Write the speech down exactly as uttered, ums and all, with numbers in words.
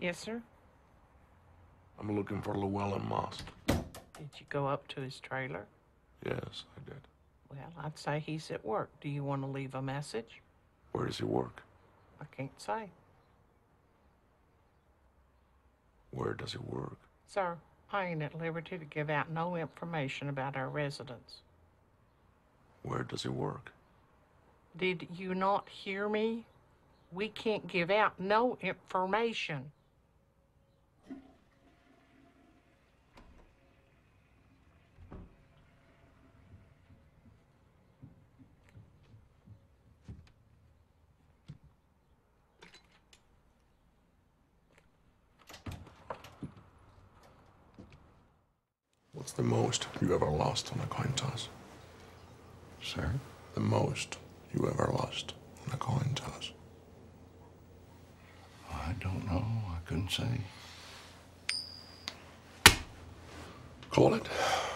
Yes, sir? I'm looking for Llewellyn Most. Did you go up to his trailer? Yes, I did. Well, I'd say he's at work. Do you want to leave a message? Where does he work? I can't say. Where does he work? Sir, I ain't at liberty to give out no information about our residents. Where does he work? Did you not hear me? We can't give out no information. What's the most you ever lost on a coin toss? Sir? The most you ever lost on a coin toss? I don't know. I couldn't say. Call it.